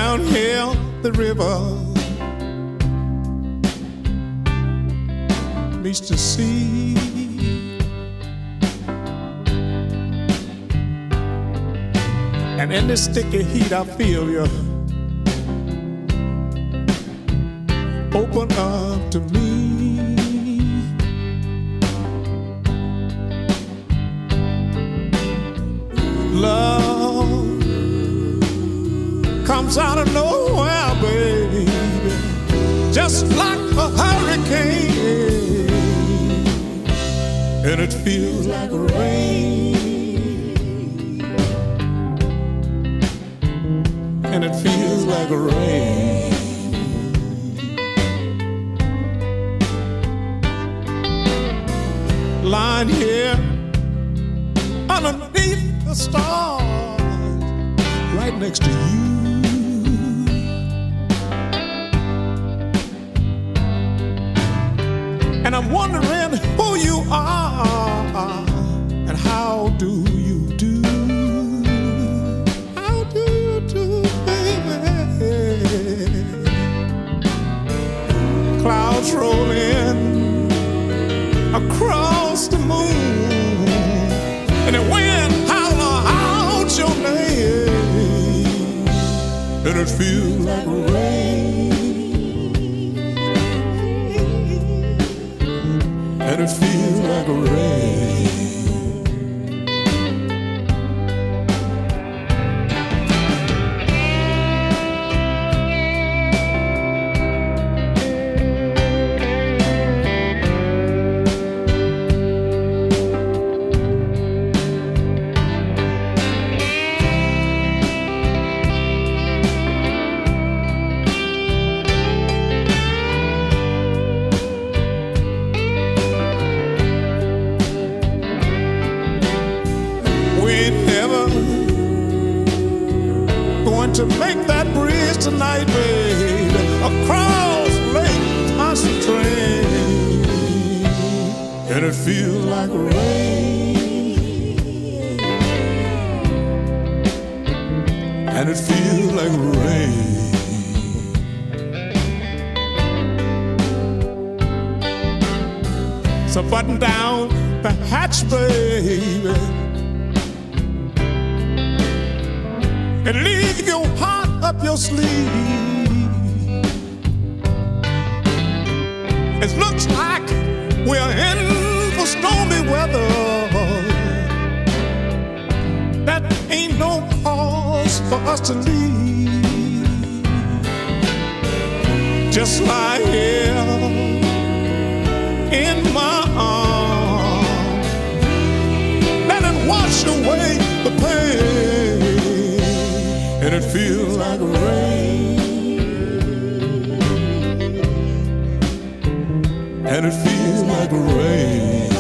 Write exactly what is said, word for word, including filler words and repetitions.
down here the river meets the sea. And in this sticky heat I feel you open up to me. Love comes out of nowhere, baby, just like a hurricane, and it feels like rain, and it feels like rain. Lying here underneath the stars, right next to you. And I'm wondering who you are and how do you do? How do you do, baby? Clouds rolling across the moon, and the wind holler out your name, and it feels like rain, and it feels like rain. To make that bridge tonight, baby, across Lake Ponchartrain, and it feels like rain, and it feels like rain. So button down the hatch, baby, and leave your heart up your sleeve. It looks like we're in for stormy weather. That ain't no cause for us to leave. Just lie here in my arms, let it wash away the pain, and it feels like rain, and it feels like rain.